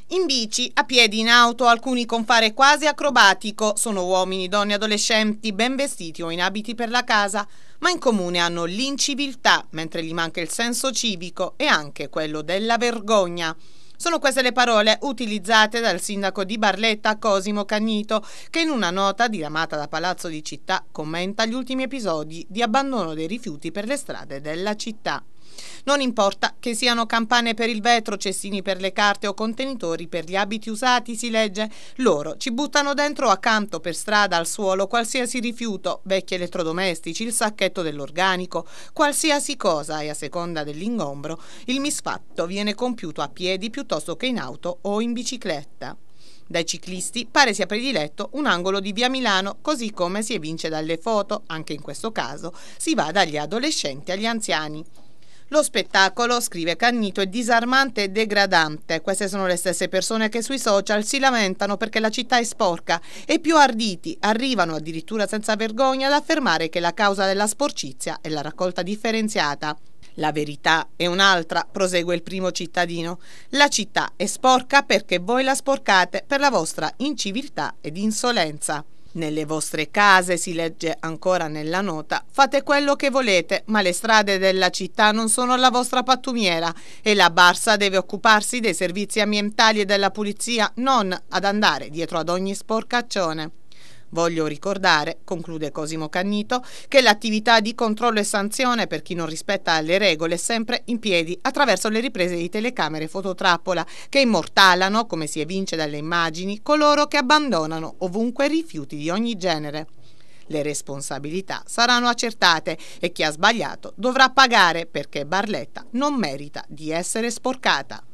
In bici, a piedi, in auto, alcuni con fare quasi acrobatico, sono uomini, donne, adolescenti, ben vestiti o in abiti per la casa, ma in comune hanno l'inciviltà, mentre gli manca il senso civico e anche quello della vergogna. Sono queste le parole utilizzate dal sindaco di Barletta, Cosimo Cannito, che in una nota diramata da Palazzo di Città commenta gli ultimi episodi di abbandono dei rifiuti per le strade della città. Non importa che siano campane per il vetro, cestini per le carte o contenitori per gli abiti usati, si legge, loro ci buttano dentro o accanto per strada al suolo qualsiasi rifiuto, vecchi elettrodomestici, il sacchetto dell'organico, qualsiasi cosa, e a seconda dell'ingombro il misfatto viene compiuto a piedi piuttosto che in auto o in bicicletta. Dai ciclisti pare sia prediletto un angolo di via Milano, così come si evince dalle foto, anche in questo caso si va dagli adolescenti agli anziani. Lo spettacolo, scrive Cannito, è disarmante e degradante. Queste sono le stesse persone che sui social si lamentano perché la città è sporca e più arditi arrivano addirittura senza vergogna ad affermare che la causa della sporcizia è la raccolta differenziata. La verità è un'altra, prosegue il primo cittadino. La città è sporca perché voi la sporcate per la vostra inciviltà ed insolenza. Nelle vostre case, si legge ancora nella nota, fate quello che volete, ma le strade della città non sono la vostra pattumiera e la Barsa deve occuparsi dei servizi ambientali e della pulizia, non ad andare dietro ad ogni sporcaccione. Voglio ricordare, conclude Cosimo Cannito, che l'attività di controllo e sanzione per chi non rispetta le regole è sempre in piedi attraverso le riprese di telecamere fototrappola che immortalano, come si evince dalle immagini, coloro che abbandonano ovunque rifiuti di ogni genere. Le responsabilità saranno accertate e chi ha sbagliato dovrà pagare perché Barletta non merita di essere sporcata.